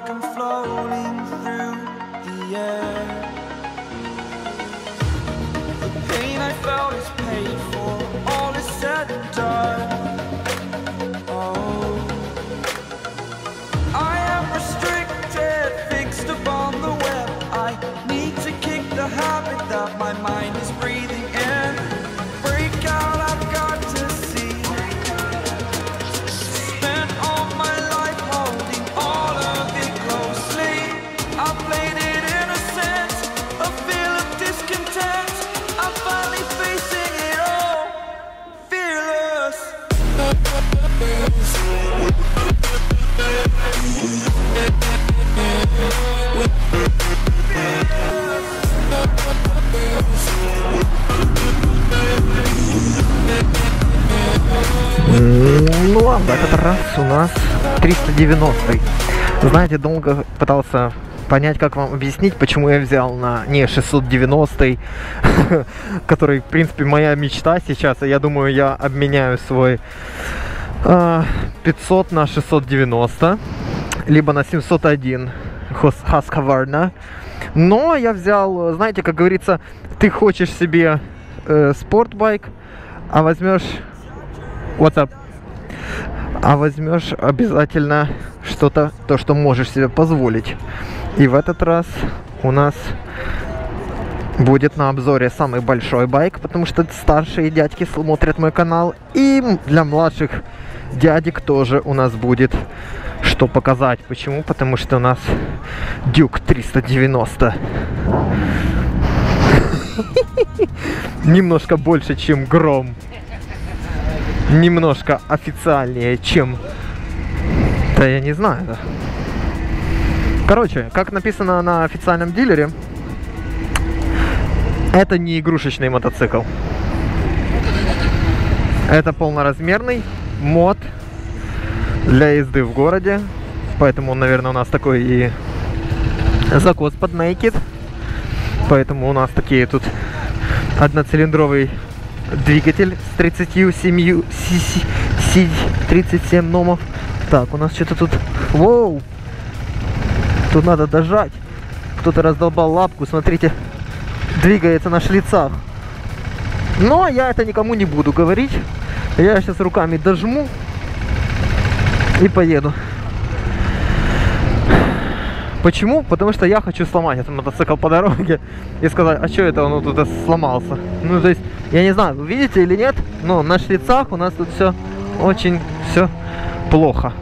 like I'm floating through the air. The pain I felt is paid for, all is said and done. Oh, I am restricted, fixed upon the web. I need to kick the habit that my mind is breathing in. Break out, I've got to see. Spent all my life holding all of it closely. I played it innocent, a feel of discontent. I'm finally facing it all, fearless. Ну ладно, этот раз у нас 390-й. Знаете, долго пытался понять, как вам объяснить, почему я взял на не 690-й, который, в принципе, моя мечта сейчас. И я думаю, я обменяю свой 500 на 690, либо на 701 Husqvarna. Но я взял, знаете, как говорится, ты хочешь себе спортбайк, а возьмешь... What's up? А возьмешь обязательно что-то, то, что можешь себе позволить. И в этот раз у нас будет на обзоре самый большой байк, потому что старшие дядьки смотрят мой канал. И для младших дядек тоже у нас будет что показать. Почему? Потому что у нас Duke 390. Немножко больше, чем Гром. Немножко официальнее, чем... Да я не знаю, да. Короче, как написано на официальном дилере, это не игрушечный мотоцикл. Это полноразмерный мод для езды в городе. Поэтому он, наверное, у нас такой и закос под Naked. Поэтому у нас такие тут одноцилиндровый двигатель с 37 номов. Так, у нас что-то тут... Воу! Тут надо дожать. Кто-то раздолбал лапку, смотрите. Двигается на шлицах. Но я это никому не буду говорить. Я сейчас руками дожму и поеду. Почему? Потому что я хочу сломать этот мотоцикл по дороге и сказать, а что это он тут сломался? Ну, то есть, я не знаю, вы видите или нет, но на шлицах у нас тут все очень все плохо.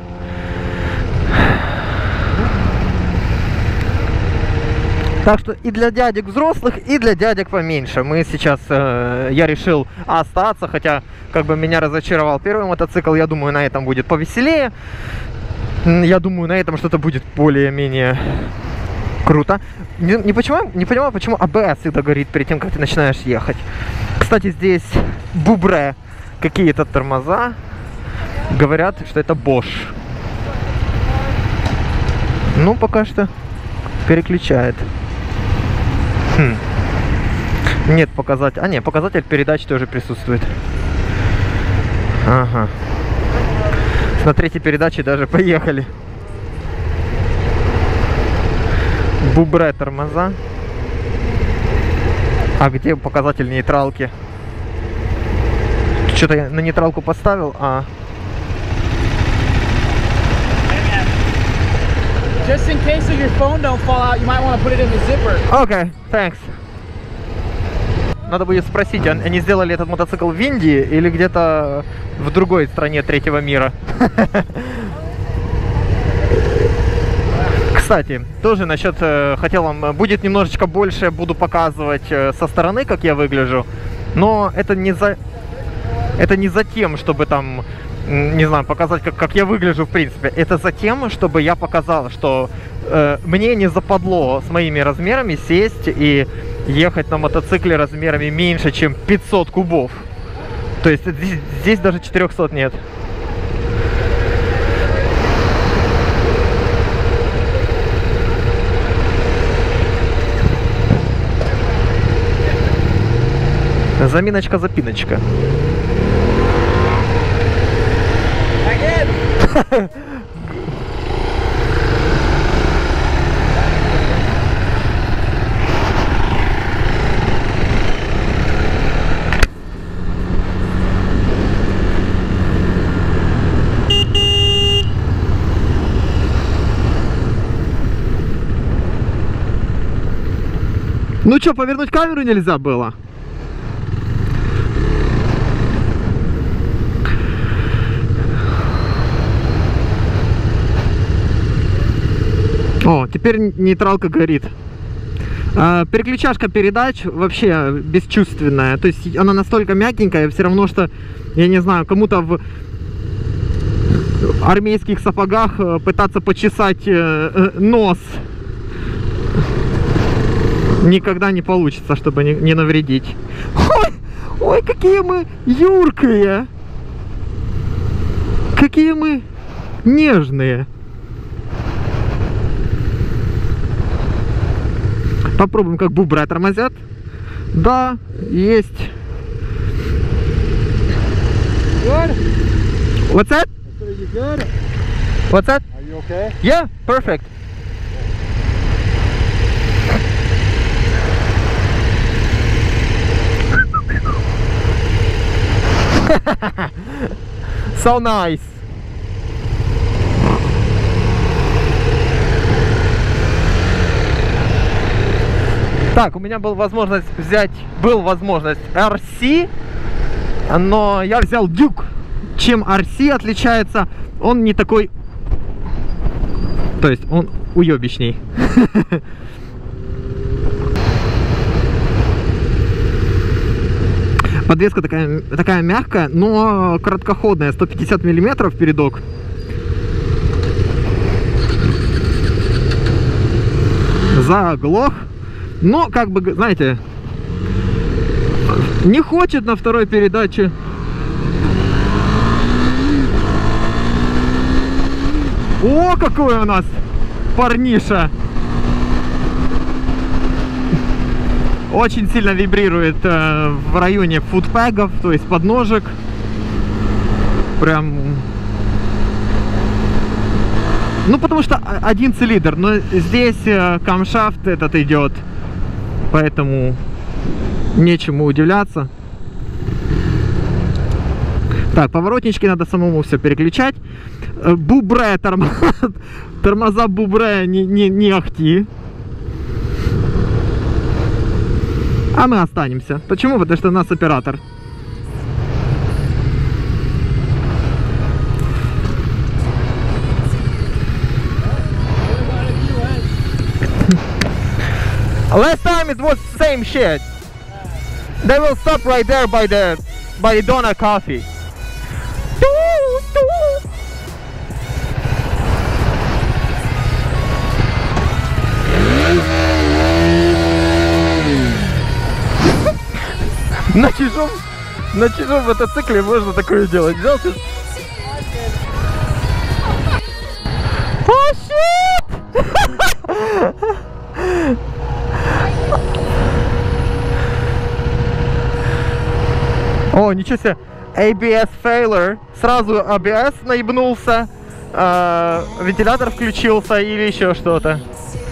Так что и для дядек взрослых, и для дядек поменьше. Мы сейчас, я решил остаться, хотя как бы меня разочаровал первый мотоцикл. Я думаю, на этом будет повеселее. Я думаю, на этом что-то будет более-менее круто. Не понимаю, почему АБС всегда горит перед тем, как ты начинаешь ехать. Кстати, здесь Бубре какие-то тормоза. Говорят, что это Bosch. Ну, пока что переключает. Нет показателя. А, нет, показатель передач тоже присутствует. Ага. На третьей передаче даже поехали. Бубре тормоза. А где показатель нейтралки? Что-то я на нейтралку поставил, а... Just in case of your phone don't fall out, you might want to put it in the zipper. Okay, thanks. Надо будет спросить, они сделали этот мотоцикл в Индии или где-то в другой стране третьего мира? Кстати, тоже насчет, хотел вам, будет немножечко больше, буду показывать со стороны, как я выгляжу, но это не за тем, чтобы там, не знаю, показать, как я выгляжу в принципе. Это за тем, чтобы я показал, что мне не западло с моими размерами сесть и ехать на мотоцикле размерами меньше, чем 500 кубов. То есть здесь даже 400 нет. Заминочка-запиночка. Ну что, повернуть камеру нельзя было? О, теперь нейтралка горит. Переключашка передач вообще бесчувственная. То есть она настолько мягенькая, все равно, что, я не знаю, кому-то в армейских сапогах пытаться почесать нос никогда не получится, чтобы не навредить. Ой, ой, какие мы юркие! Какие мы нежные! Попробуем, как бубра тормозят. Да, есть. Good. What's that? So you good? What's that? Are you okay? Yeah, perfect. So nice. Так, у меня была возможность взять, RC, но я взял Duke. Чем RC отличается? Он не такой, то есть он уебищней. Подвеска такая мягкая, но короткоходная, 150 миллиметров передок. Заглох. Но, как бы, знаете, не хочет на второй передаче. О, какой у нас парниша! Очень сильно вибрирует в районе футпегов, то есть подножек. Прям... Ну, потому что один цилиндр, но здесь камшафт этот идет. Поэтому нечему удивляться. Так, поворотнички надо самому все переключать. Бубре, тормоза бубре не ахти. А мы останемся. Почему? Потому что у нас оператор. Last time it was same shit. They will stop right there by the Donna Coffee. На чужом мотоцикле можно такое делать. Взял ты... О, shit! О, ничего себе. ABS failure. Сразу ABS наебнулся. Вентилятор включился или еще что-то.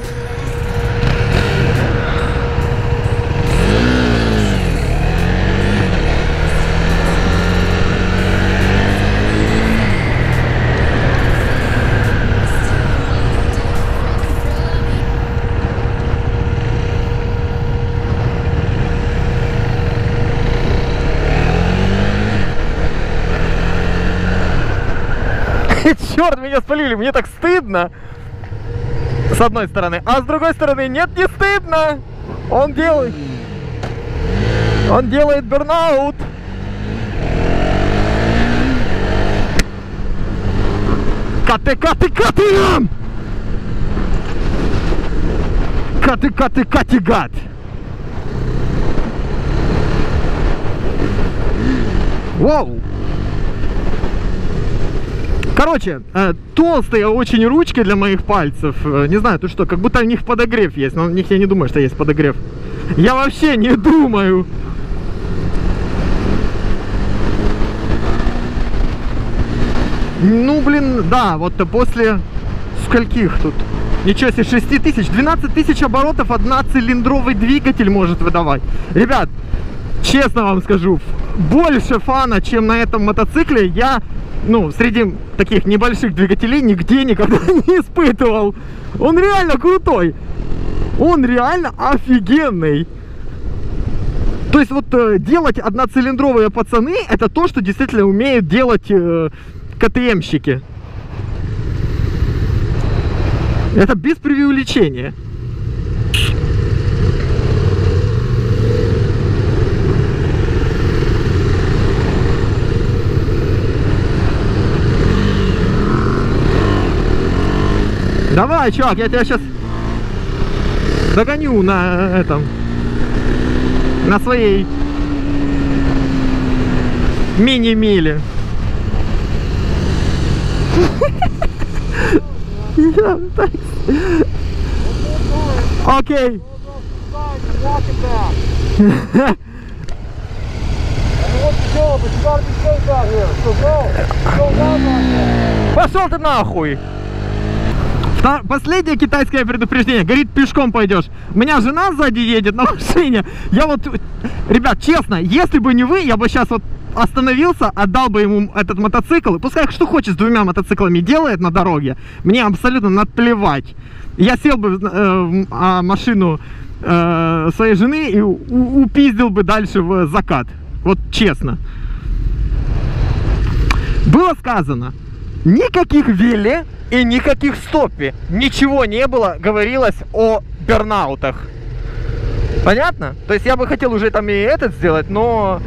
Черт, меня спалили, мне так стыдно. С одной стороны. А с другой стороны, нет, не стыдно. Он делает бернаут. Каты! Каты, гад! Воу! Короче, толстые очень ручки для моих пальцев. Не знаю, тут что, как будто у них подогрев есть. Но у них я не думаю, что есть подогрев. Я вообще не думаю. Ну, блин, да, вот после скольких тут? Ничего себе, 6 тысяч, 12 тысяч оборотов одноцилиндровый двигатель может выдавать. Ребят, честно вам скажу, больше фана, чем на этом мотоцикле, я... Ну, среди таких небольших двигателей нигде никогда не испытывал. Он реально крутой. Он реально офигенный. То есть вот делать одноцилиндровые пацаны, это то, что действительно умеют делать КТМщики. Это без преувеличения. Давай, чувак, я тебя сейчас догоню на этом, на своей мини-миле. Окей. Пошел ты нахуй! Последнее китайское предупреждение. Говорит, пешком пойдешь. У меня жена сзади едет на машине. Я вот, ребят, честно, если бы не вы, я бы сейчас вот остановился, отдал бы ему этот мотоцикл. И пускай что хочет с двумя мотоциклами делает на дороге. Мне абсолютно наплевать. Я сел бы в машину своей жены и упиздил бы дальше в закат. Вот честно. Было сказано, никаких веле и никаких стопе. Ничего не было, говорилось о бернаутах. Понятно? То есть я бы хотел уже там и этот сделать, но...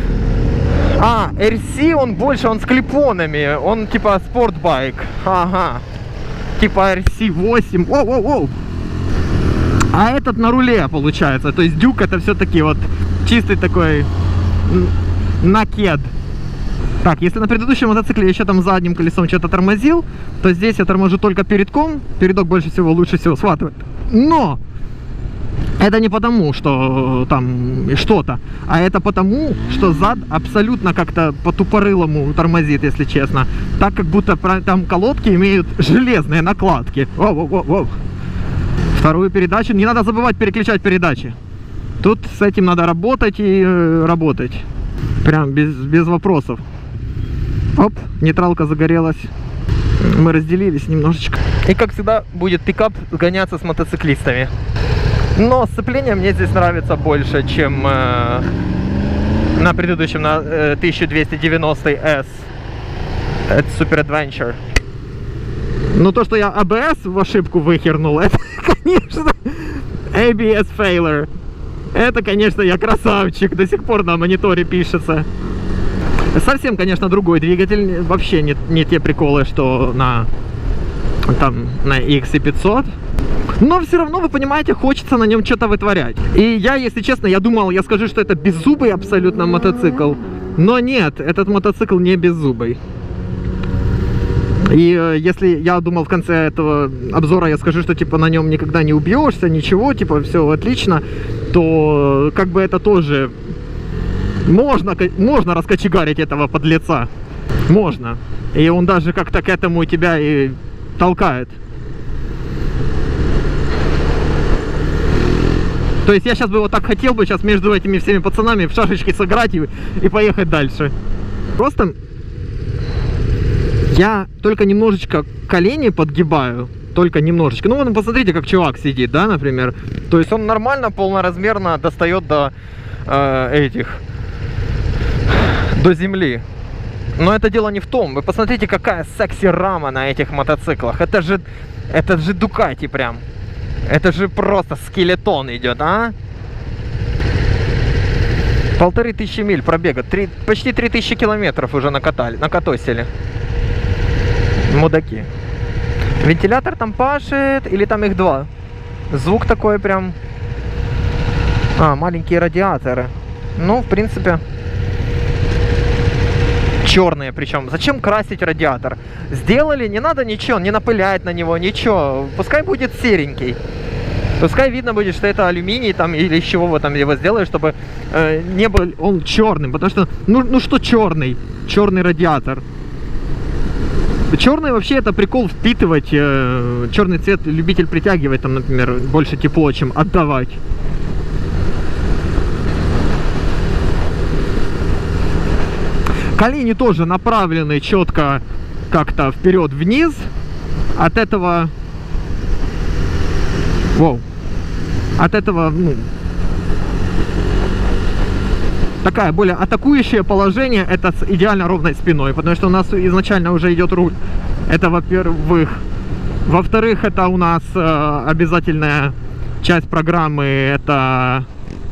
RC он больше, он с клипонами. Он типа спортбайк. Ага. Типа RC8. Воу-воу-воу. А этот на руле получается. То есть Дюк это все-таки вот чистый такой накед. Так, если на предыдущем мотоцикле я еще там задним колесом что-то тормозил, то здесь я торможу только передком. Передок больше всего, лучше всего схватывает. Но это не потому, что там что-то, а это потому, что зад абсолютно как-то по-тупорылому тормозит, если честно. Так, как будто там колодки имеют железные накладки. Воу-воу-воу-воу. Вторую передачу. Не надо забывать переключать передачи. Тут с этим надо работать и работать. Прям без вопросов. Оп, нейтралка загорелась. Мы разделились немножечко. И как всегда будет пикап гоняться с мотоциклистами. Но сцепление мне здесь нравится больше, чем на предыдущем, на 1290S. Это Super Adventure. Но то, что я ABS в ошибку выхернул, это, конечно, ABS failure. Это, конечно, я красавчик. До сих пор на мониторе пишется. Совсем, конечно, другой двигатель. Вообще не те приколы, что на XC500. Но все равно, вы понимаете, хочется на нем что-то вытворять. И я, если честно, я думал, я скажу, что это беззубый абсолютно мотоцикл. Но нет, этот мотоцикл не беззубый. И если я думал в конце этого обзора, я скажу, что типа на нем никогда не убьешься, ничего, типа все отлично, то как бы это тоже можно раскочегарить этого подлеца. Можно. И он даже как-то к этому тебя и толкает. То есть я сейчас бы вот так хотел бы сейчас между этими всеми пацанами в шашечки сыграть и поехать дальше. Просто я только немножечко колени подгибаю. Только немножечко. Ну, вот посмотрите, как чувак сидит, да, например. То есть он нормально, полноразмерно достает до до земли. Но это дело не в том. Вы посмотрите, какая секси-рама на этих мотоциклах. Это же Дукати прям. Это же просто скелетон идет, а? 1500 миль пробега. Почти 3000 километров уже накатосили. Мудаки. Вентилятор там пашет, или там их два? Звук такой прям... маленькие радиаторы. Ну, в принципе... Черные причем. Зачем красить радиатор? Сделали, не надо ничего, не напылять на него, ничего. Пускай будет серенький. Пускай видно будет, что это алюминий там или из чего вы там его сделали, чтобы не был он черным. Потому что, ну что черный? Черный радиатор. Черный вообще это прикол впитывать. Черный цвет любитель притягивать, там, например, больше тепло, чем отдавать. Колени тоже направлены четко как-то вперед-вниз. От этого... Воу. от этого, ну, такая более атакующее положение, это с идеально ровной спиной, потому что у нас изначально уже идет руль. Это, во-первых. Во-вторых, это у нас обязательная часть программы, это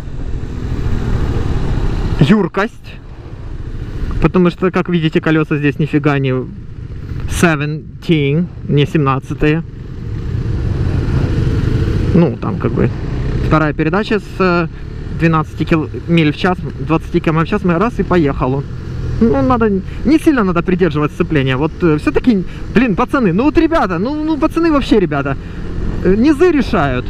юркость, потому что, как видите, колеса здесь нифига не 17, не 17. Ну, там как бы вторая передача с 12 миль в час, 20 км в час, мы раз и поехал. Ну, надо, не сильно надо придерживать сцепления. Вот все-таки, блин, пацаны, ну вот ребята, ну пацаны вообще, ребята, низы решают.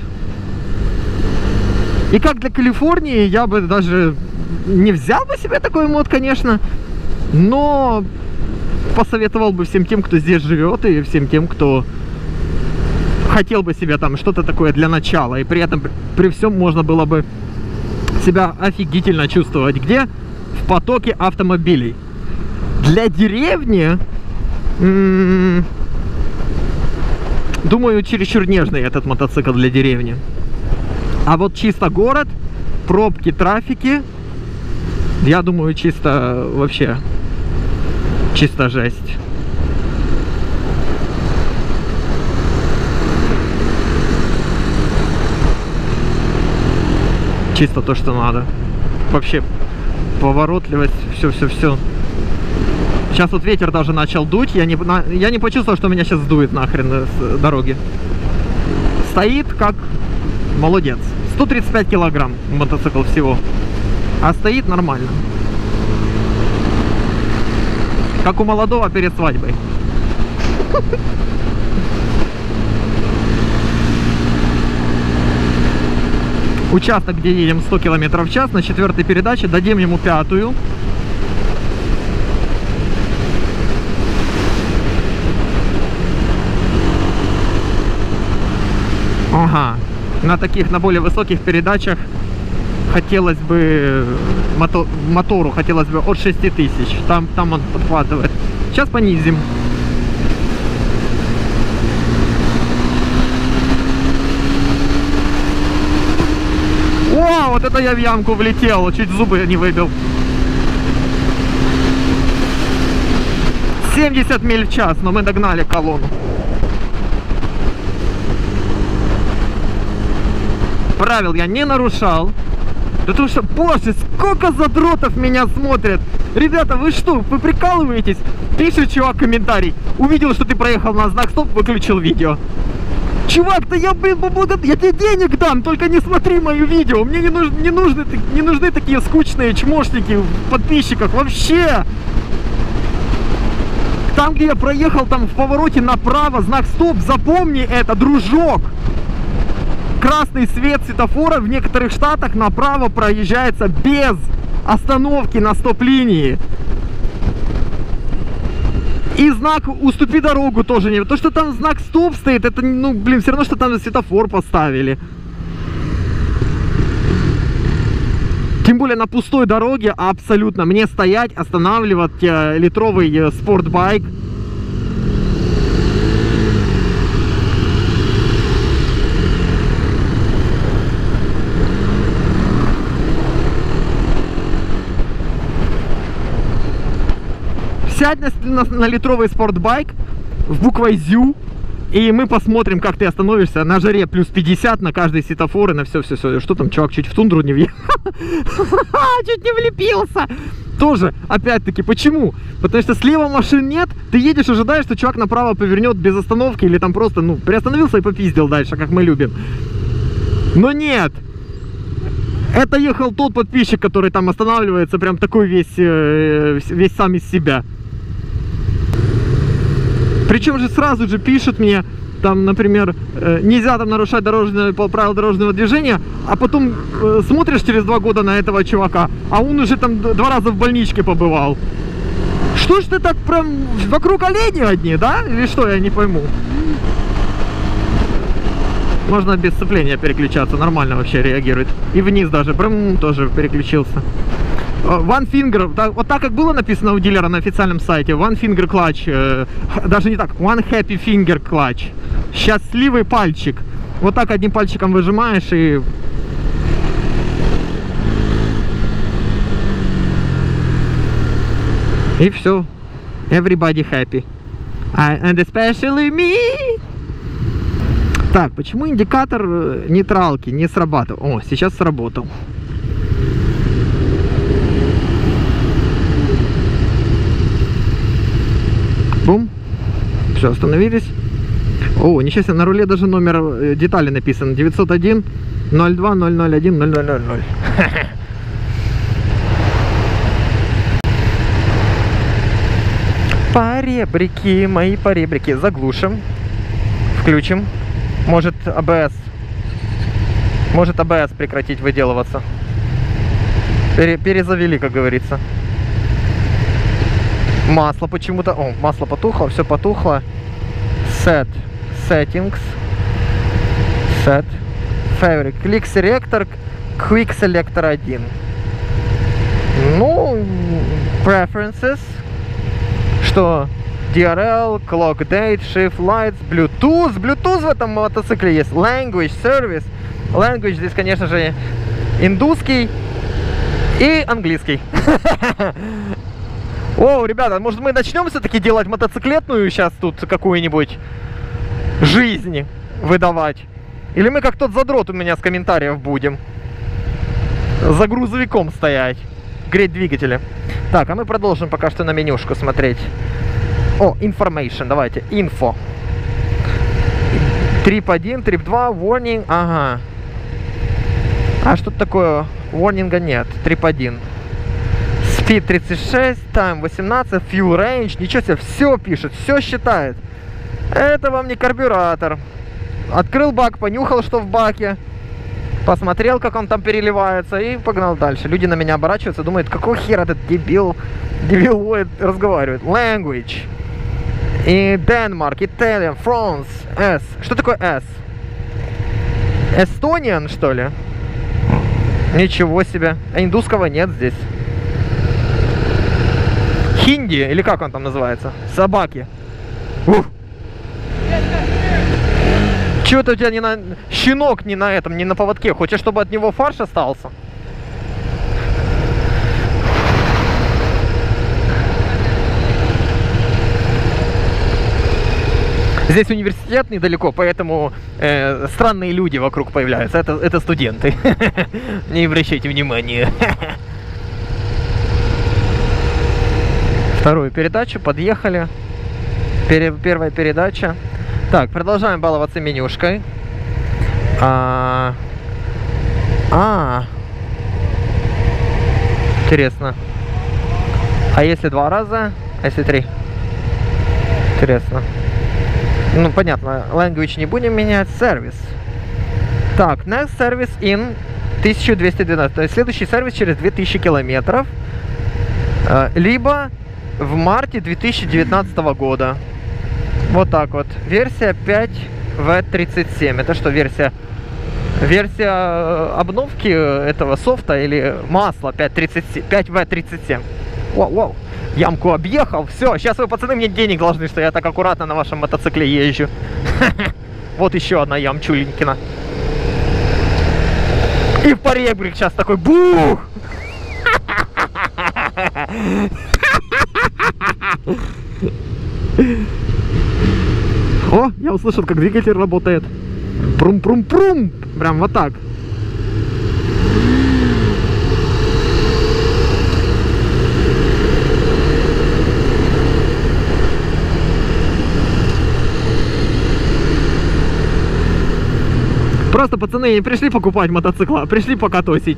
И как для Калифорнии, я бы даже не взял бы себе такой мод, конечно, но посоветовал бы всем тем, кто здесь живет, и всем тем, кто хотел бы себе там что-то такое для начала, и при этом, при всем можно было бы себя офигительно чувствовать. Где? В потоке автомобилей. Для деревни, думаю, чересчур нежный этот мотоцикл для деревни. А вот чисто город, пробки, трафики, я думаю, чисто вообще, чисто жесть. Чисто то, что надо. Вообще поворотливость, все. Сейчас вот ветер даже начал дуть, я не почувствовал, что меня сейчас сдует нахрен с дороги. Стоит как молодец. 135 килограмм мотоцикл всего, а стоит нормально. Как у молодого перед свадьбой. Участок, где едем 100 км в час, на 4-й передаче, дадим ему 5-ю. Ага, на таких, на более высоких передачах хотелось бы, мотору хотелось бы от 6000, там он подхватывает. Сейчас понизим. О, вот это я в ямку влетел, чуть зубы не выбил. 70 миль в час, но мы догнали колонну. Правил я не нарушал. Потому что, боже, сколько задротов меня смотрят. Ребята, вы что, вы прикалываетесь? Пишет чувак комментарий. Увидел, что ты проехал на знак стоп, выключил видео. Чувак, да я, блин, я тебе денег дам, только не смотри мое видео. Мне не нужны такие скучные чмошники в подписчиках вообще. Там, где я проехал, там в повороте направо, знак стоп, запомни это, дружок. Красный свет светофора в некоторых штатах направо проезжается без остановки на стоп-линии. И знак «Уступи дорогу» тоже не... То, что там знак «Стоп» стоит, это, ну, блин, все равно, что там светофор поставили. Тем более на пустой дороге абсолютно. Мне стоять, останавливать литровый спортбайк. Сядь на литровый спортбайк в буквой ЗЮ, и мы посмотрим, как ты остановишься на жаре плюс 50 на каждый светофор и на все. Что там, чувак, чуть в тундру не въехал? Чуть не влепился. Тоже, опять-таки, почему? Потому что слева машин нет, ты едешь, ожидаешь, что чувак направо повернет без остановки, или там просто, ну, приостановился и попиздил дальше, как мы любим. Но нет. Это ехал тот подписчик, который там останавливается, прям такой весь сам из себя. Причем же сразу же пишут мне, там, например, нельзя там нарушать правила дорожного движения, а потом смотришь через 2 года на этого чувака, а он уже там 2 раза в больничке побывал. Что ж ты так прям вокруг оленей одни, да? Или что, я не пойму. Можно без сцепления переключаться, нормально вообще реагирует. И вниз даже, прям тоже переключился. One finger, вот так как было написано у дилера на официальном сайте, one finger clutch, даже не так, one happy finger clutch, счастливый пальчик. Вот так одним пальчиком выжимаешь и И все. Everybody happy. And especially me. Так, почему индикатор нейтралки не срабатывал? О, сейчас сработал. Бум. Все, остановились. О, ничего себе, на руле даже номер детали написан. 901 02 001 0000. Поребрики, мои поребрики. Заглушим. Включим. Может АБС прекратить выделываться. Перезавели, как говорится. Масло почему-то... О, масло потухло, все потухло. Settings. Set. Favorite. Click Selector. Quick Selector 1. Ну, Preferences. Что? DRL, Clock Date, Shift Lights, Bluetooth. Bluetooth в этом мотоцикле есть. Language, Service. Language здесь, конечно же, индусский и английский. О, ребята, может мы начнем все-таки делать мотоциклетную сейчас тут какую-нибудь жизнь выдавать? Или мы как тот задрот у меня с комментариев будем за грузовиком стоять, греть двигатели? Так, а мы продолжим пока что на менюшку смотреть. О, Information, давайте, Info. Trip 1, Trip 2, Warning, ага. А что такое? Warning нет, Trip 1. Speed 36, Time 18, Fuel Range, ничего себе, все пишет, все считает. Это вам не карбюратор. Открыл бак, понюхал, что в баке, посмотрел, как он там переливается, и погнал дальше. Люди на меня оборачиваются, думают, какого хера этот дебилоид разговаривает. Language. И Denmark, Italian, France, S. Что такое S? Estonian, что ли? Ничего себе. А индусского нет здесь. Хинди, или как он там называется? Собаки. Чего-то у тебя не на... Щенок не на этом, не на поводке. Хочешь, чтобы от него фарш остался? Здесь университет недалеко, поэтому странные люди вокруг появляются. Это студенты. Не обращайте внимания. Вторую передачу, подъехали. Первая передача. Так, продолжаем баловаться менюшкой. Интересно. А если 2 раза? А если 3? Интересно. Ну, понятно, language не будем менять. Сервис. Так, next service in 1212. То есть следующий сервис через 2000 километров. Либо в марте 2019 года. Вот так вот. Версия 5V37. Это что, версия обновки этого софта или масла 5V37? Вау. Ямку объехал. Все, сейчас вы, пацаны, мне денег должны, что я так аккуратно на вашем мотоцикле езжу. Вот еще одна ямчулинкина. И в поребрик сейчас такой бух! О, я услышал, как двигатель работает. Прум-прум-прум! Прям вот так. Просто, пацаны, не пришли покупать мотоцикла, а пришли покатосить.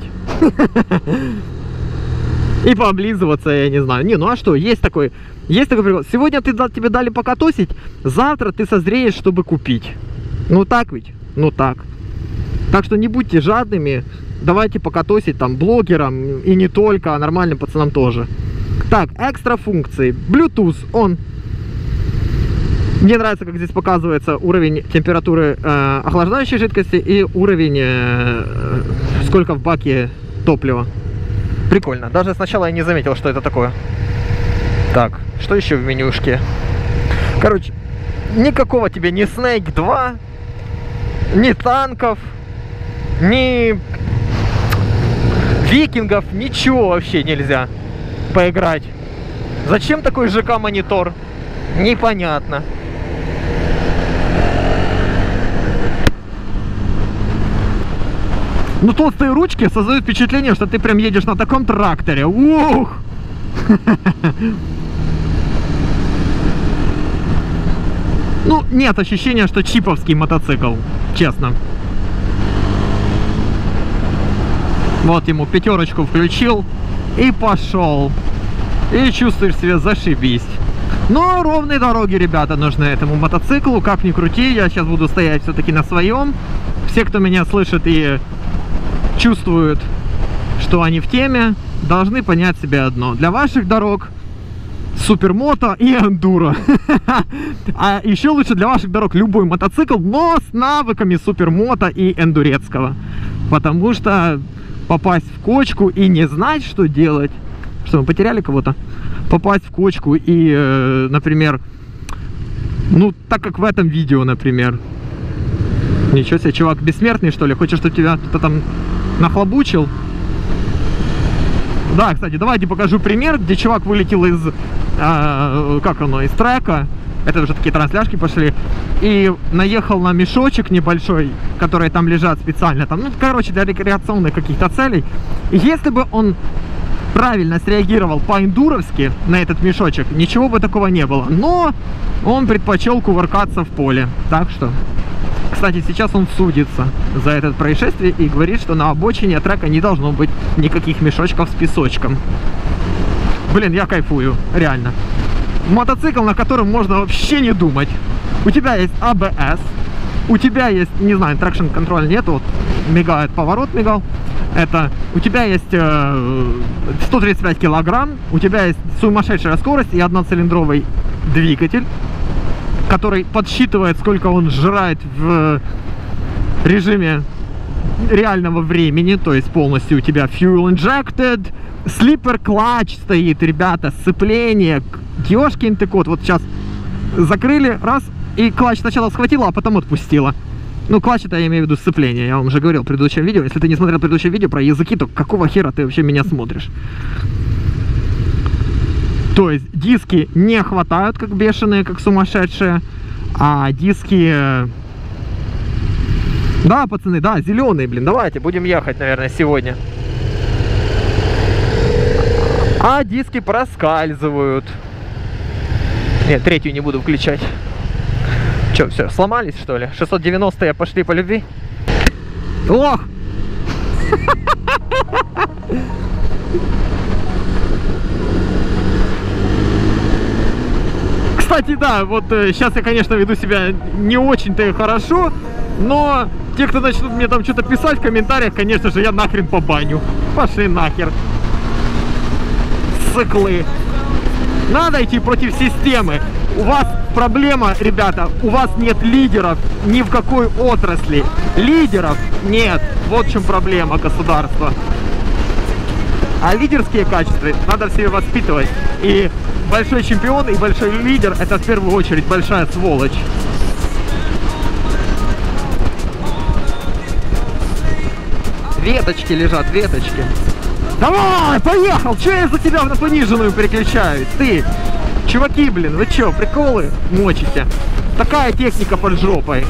И пооблизываться, я не знаю. Не, ну а что, есть такой прикол. Сегодня тебе дали покатосить, завтра ты созреешь, чтобы купить. Ну так ведь? Ну так. Так что не будьте жадными, давайте покатосить там блогерам и не только, а нормальным пацанам тоже. Так, экстра функции. Bluetooth on. Мне нравится, как здесь показывается уровень температуры охлаждающей жидкости и уровень, сколько в баке топлива. Прикольно. Даже сначала я не заметил, что это такое. Так, что еще в менюшке? Короче, никакого тебе ни Snake 2, ни танков, ни викингов, ничего вообще нельзя поиграть. Зачем такой ЖК-монитор? Непонятно. Ну, толстые ручки создают впечатление, что ты прям едешь на таком тракторе. Ух! Ну, нет ощущения, что чиповский мотоцикл, честно. Вот ему пятерочку включил и пошел. И чувствуешь себя зашибись. Но ровные дороги, ребята, нужны этому мотоциклу. Как ни крути, я сейчас буду стоять все-таки на своем. Все, кто меня слышит и чувствуют, что они в теме, должны понять себе одно. Для ваших дорог супермото и эндуро. А еще лучше для ваших дорог любой мотоцикл, но с навыками супермото и эндурецкого. Потому что попасть в кочку и не знать, что делать. Что, мы потеряли кого-то? Попасть в кочку и, например, ну, так как в этом видео, например. Ничего себе, чувак бессмертный, что ли? Хочешь, чтобы тебя кто-то там нахлобучил? Да, кстати, давайте покажу пример, где чувак вылетел из, из трека. Это уже такие трансляшки пошли. И наехал на мешочек небольшой, которые там лежат специально. Там, ну, короче, для рекреационных каких-то целей. И если бы он правильно среагировал по-эндуровски на этот мешочек, ничего бы такого не было. Но он предпочел кувыркаться в поле. Так что... Кстати, сейчас он судится за это происшествие и говорит, что на обочине трека не должно быть никаких мешочков с песочком. Блин, я кайфую, реально. Мотоцикл, на котором можно вообще не думать. У тебя есть АБС, у тебя есть, не знаю, трекшн контроль нет, вот мигает, поворот мигал. Это у тебя есть 135 килограмм, у тебя есть сумасшедшая скорость и одноцилиндровый двигатель, который подсчитывает, сколько он сжирает в режиме реального времени, то есть полностью у тебя fuel injected, slipper clutch стоит, ребята, сцепление, ёшкин ты кот, вот сейчас закрыли, раз, и клатч сначала схватила, а потом отпустила. Ну, клатч это я имею в виду сцепление, я вам уже говорил в предыдущем видео, если ты не смотрел предыдущее видео про языки, то какого хера ты вообще меня смотришь? То есть диски не хватают как бешеные, как сумасшедшие, а диски... Да, пацаны, да, зеленые, блин, давайте, будем ехать, наверное, сегодня. А диски проскальзывают. Нет, третью не буду включать. Че, все, сломались, что ли? 690-е пошли по любви? Ох! Кстати, да, вот сейчас я, конечно, веду себя не очень-то хорошо, но те, кто начнут мне там что-то писать в комментариях, конечно же, я нахрен побаню. Пошли нахер. Циклы. Надо идти против системы. У вас проблема, ребята, у вас нет лидеров ни в какой отрасли. Лидеров нет. Вот в чем проблема государства. А лидерские качества надо в себе воспитывать. И большой чемпион и большой лидер — это в первую очередь большая сволочь. Веточки лежат, веточки. Давай, поехал! Че я за тебя на пониженную переключаюсь? Ты, чуваки, блин, вы че, приколы мочите? Такая техника под жопой.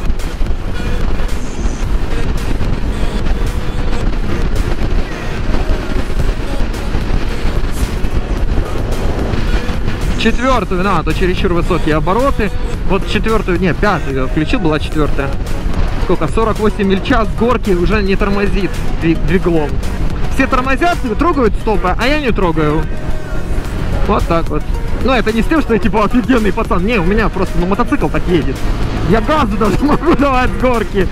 Четвертую, на, то чересчур высокие обороты. Вот четвертую, не, пятую я включил, была четвертая. Сколько? 48 миль в час, горки уже не тормозит двиглом. Все тормозят, трогают стопы, а я не трогаю. Вот так вот. Но это не с тем, что я типа офигенный пацан. Не, у меня просто мотоцикл так едет. Я газу даже могу давать с горки.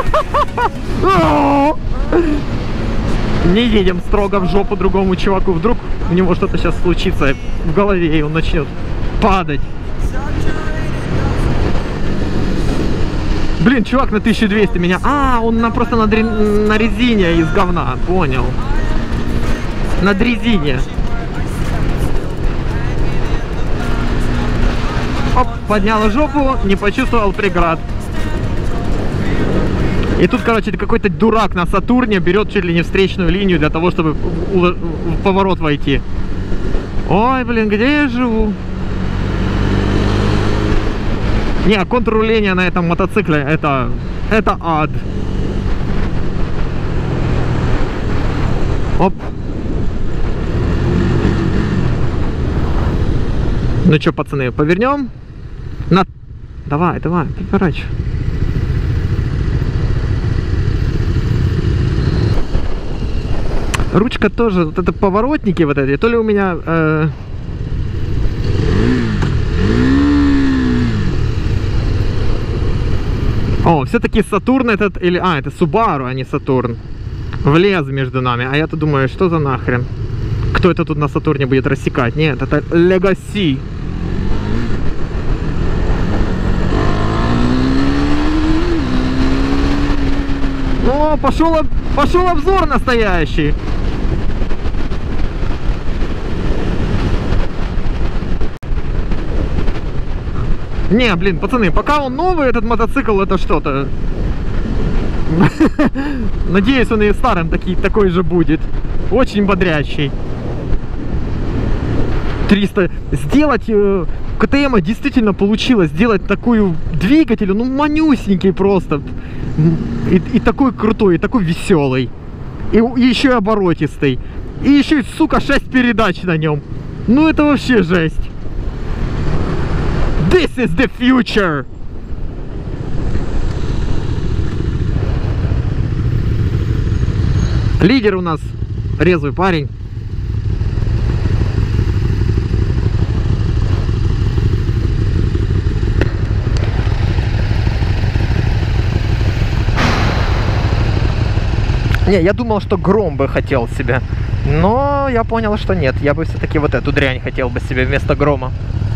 Не едем строго в жопу другому чуваку. Вдруг у него что-то сейчас случится в голове, и он начнет падать. Блин, чувак на 1200 меня... А, он просто на резине из говна. Понял. На дрезине. Оп, поднял жопу, не почувствовал преград. И тут, короче, какой-то дурак на Сатурне берет чуть ли не встречную линию для того, чтобы в поворот войти. Ой, блин, где я живу? Не, контрруление на этом мотоцикле это ад. Оп. Ну что, пацаны, повернем? Давай, поворачивай. Ручка тоже, вот это поворотники вот эти, то ли у меня... О, все-таки Сатурн этот, или... А, это Subaru, а не Сатурн. Влез между нами, а я-то думаю, что за нахрен? Кто это тут на Сатурне будет рассекать? Нет, это Legacy. Ну, пошел обзор настоящий. Не, блин, пацаны, пока он новый, этот мотоцикл, это что-то. Надеюсь, он и старым такой же будет. Очень бодрящий. 300. Сделать КТМ действительно получилось сделать такую двигатель, ну манюсенький просто. И такой крутой, и такой веселый. И еще и оборотистый. И еще и, сука, 6 передач на нем. Ну это вообще жесть. This is the future! Лидер у нас резвый парень. Не, я думал, что Гром бы хотел себе. Но я понял, что нет. Я бы все-таки вот эту дрянь хотел бы себе вместо Грома.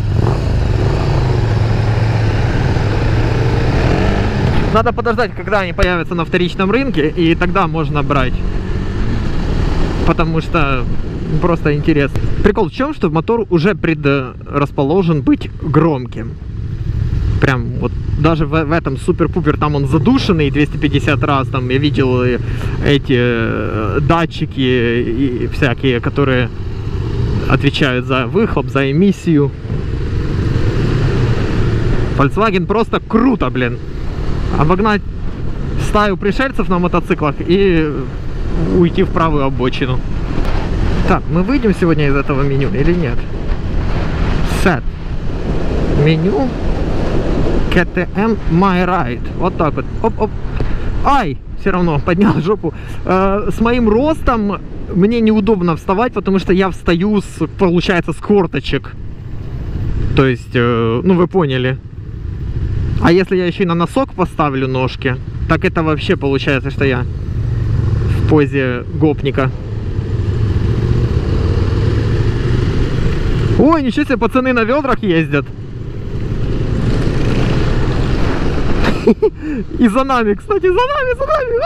Надо подождать, когда они появятся на вторичном рынке, и тогда можно брать. Потому что просто интересно. Прикол в чем, что мотор уже предрасположен быть громким. Прям вот даже в этом супер-пупер, там он задушенный 250 раз, там я видел эти датчики и всякие, которые отвечают за выхлоп, за эмиссию. Volkswagen просто круто, блин. Обогнать стаю пришельцев на мотоциклах и уйти в правую обочину. Так, мы выйдем сегодня из этого меню или нет? Set. Меню. KTM My Ride. Вот так вот. Оп-оп. Ай! Все равно поднял жопу. С моим ростом мне неудобно вставать, потому что я встаю, получается, с корточек. То есть, ну вы поняли. А если я еще и на носок поставлю ножки, так это вообще получается, что я в позе гопника. Ой, ничего себе, пацаны на ведрах ездят. И за нами, кстати, за нами.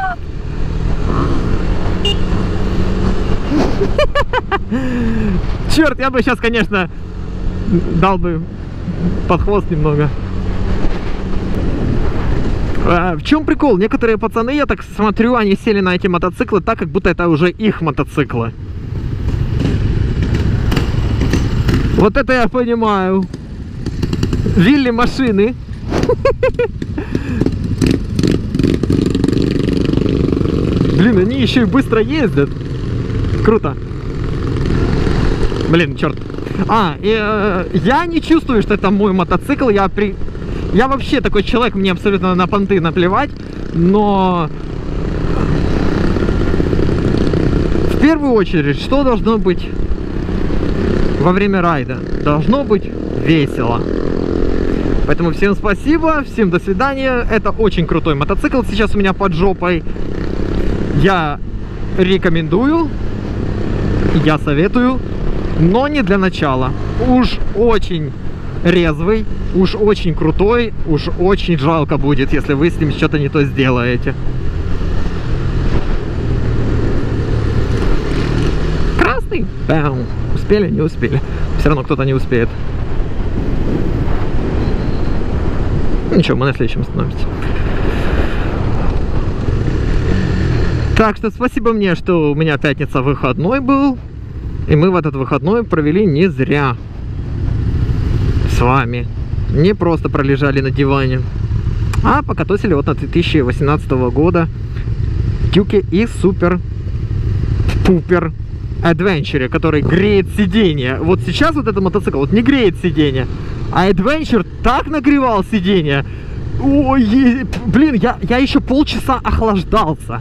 Черт, я бы сейчас, конечно, дал бы под хвост немного. В чем прикол? Некоторые пацаны, я так смотрю, они сели на эти мотоциклы так, как будто это уже их мотоциклы. Вот это я понимаю. Вилли машины. Блин, они еще и быстро ездят. Круто. Блин, черт. Я не чувствую, что это мой мотоцикл. Я вообще такой человек, мне абсолютно на понты наплевать. Но в первую очередь, что должно быть во время райда? Должно быть весело. Поэтому всем спасибо, всем до свидания. Это очень крутой мотоцикл сейчас у меня под жопой. Я рекомендую, я советую, но не для начала. Уж очень резвый, уж очень крутой, уж очень жалко будет, если вы с ним что-то не то сделаете. Красный? Бам. Успели? Не успели. Все равно кто-то не успеет. Ничего, мы на следующем становимся. Так что спасибо мне, что у меня пятница выходной был. И мы в этот выходной провели не зря с вами. Не просто пролежали на диване, а покатосили вот на 2018 года Дюке и супер-пупер Adventure, который греет сиденье. Вот сейчас вот этот мотоцикл вот не греет сиденье, а Adventure так нагревал сиденье. Ой, блин, я еще полчаса охлаждался.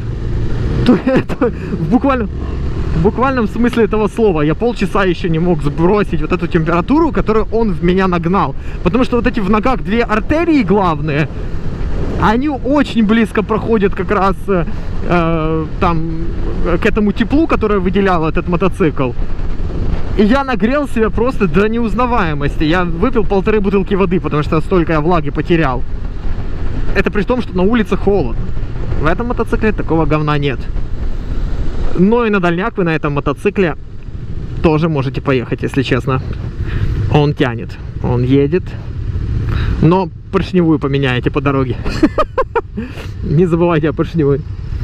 В буквальном смысле этого слова. Я полчаса еще не мог сбросить вот эту температуру, которую он в меня нагнал. Потому что вот эти в ногах две артерии главные, они очень близко проходят как раз там к этому теплу, которое выделял этот мотоцикл. И я нагрел себя просто до неузнаваемости. Я выпил 1,5 бутылки воды, потому что столько я влаги потерял. Это при том, что на улице холодно. В этом мотоцикле такого говна нет. Но и на дальняк вы на этом мотоцикле тоже можете поехать, если честно. Он тянет, он едет. Но поршневую поменяете по дороге. Не забывайте о поршневой.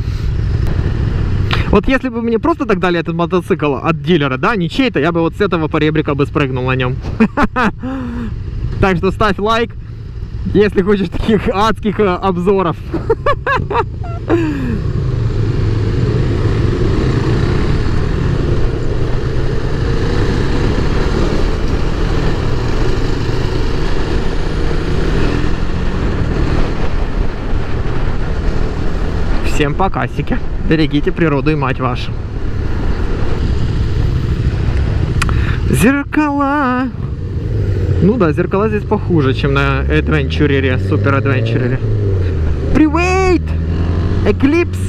Вот если бы мне просто так дали этот мотоцикл от дилера, да, не чей-то, я бы вот с этого поребрика бы спрыгнул на нем. Так что ставь лайк, если хочешь таких адских обзоров. Всем покасики. Берегите природу и мать вашу. Зеркала. Ну да, зеркала здесь похуже, чем на Adventure, Супер Adventure. Привет! Eclipse!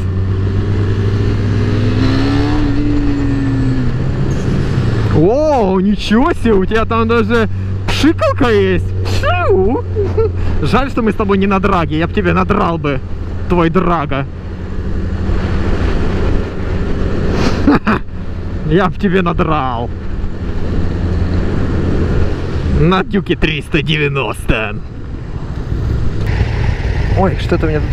О, ничего себе, у тебя там даже пшикалка есть. Пшу! Жаль, что мы с тобой не на драге, я бы тебе надрал бы, твой драга. Я б тебе надрал. На Дюке 390. Ой, что это у меня тут?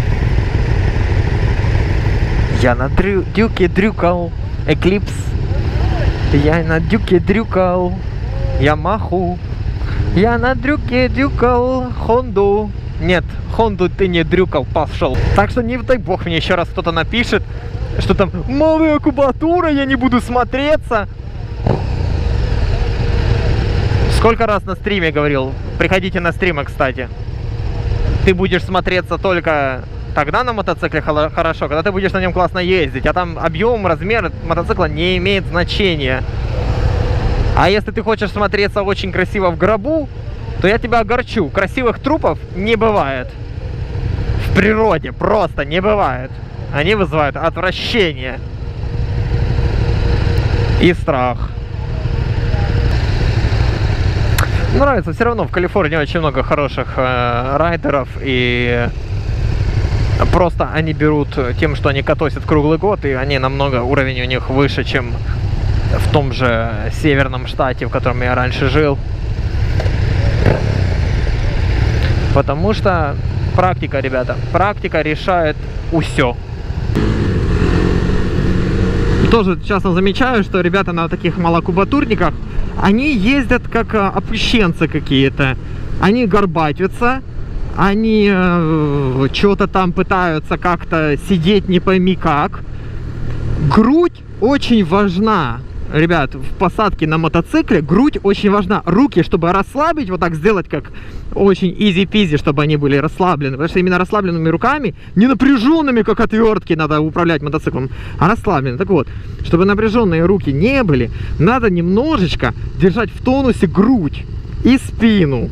Я на Дюке дрюкал Eclipse. Я на Дюке дрюкал Ямаху. Я на Дюке дрюкал Хонду. Нет, Хонду ты не дрюкал, пошел. Так что не дай бог мне еще раз кто-то напишет, что там малая кубатура, я не буду смотреться. Сколько раз на стриме говорил, приходите на стримы, кстати. Ты будешь смотреться только тогда на мотоцикле хорошо, когда ты будешь на нем классно ездить. А там объем, размер мотоцикла не имеет значения. А если ты хочешь смотреться очень красиво в гробу, то я тебя огорчу. Красивых трупов не бывает. В природе просто не бывает. Они вызывают отвращение и страх. Нравится, все равно в Калифорнии очень много хороших райдеров, и просто они берут тем, что они катосят круглый год, и они намного, уровень у них выше, чем в том же северном штате, в котором я раньше жил. Потому что практика, ребята, практика решает усё. Тоже часто замечаю, что ребята на таких малокубатурниках, они ездят как опущенцы какие-то. Они горбатятся, они что-то там пытаются как-то сидеть не пойми как. Грудь очень важна. Ребят, в посадке на мотоцикле грудь очень важна. Руки, чтобы расслабить, вот так сделать, как очень изи-пизи, чтобы они были расслаблены. Потому что именно расслабленными руками, не напряженными, как отвертки, надо управлять мотоциклом, а расслабленными. Так вот, чтобы напряженные руки не были, надо немножечко держать в тонусе грудь и спину.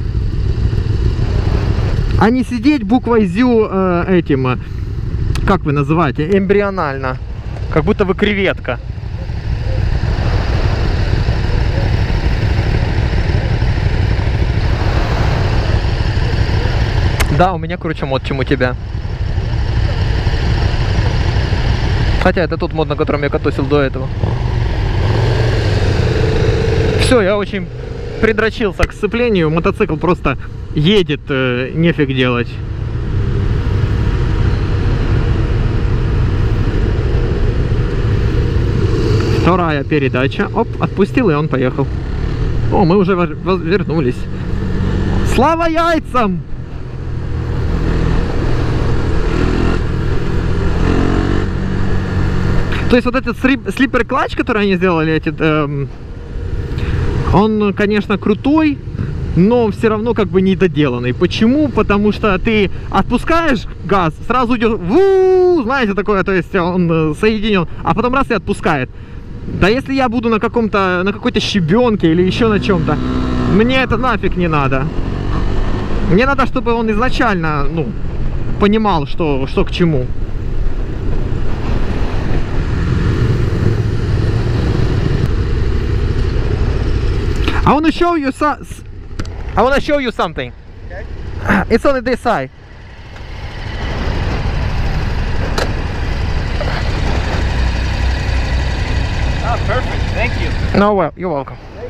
А не сидеть буквой ЗЮ этим, как вы называете, эмбрионально. Как будто вы креветка. Да, у меня круче мод, чем у тебя. Хотя это тот мод, на котором я катосил до этого. Все, я очень придрочился к сцеплению. Мотоцикл просто едет, нефиг делать. Вторая передача. Оп, отпустил, и он поехал. О, мы уже вернулись. Слава яйцам! То есть вот этот слипер-клатч, который они сделали, он, конечно, крутой, но все равно как бы недоделанный. Почему? Потому что ты отпускаешь газ, сразу идет, знаете, такое, то есть он соединен, а потом раз и отпускает. Да если я буду на какой-то щебенке или еще на чем-то, мне это нафиг не надо. Мне надо, чтобы он изначально, ну, понимал, что к чему. I want to show you something. Okay. It's on this side. Oh, perfect. Thank you. No, well, you're welcome.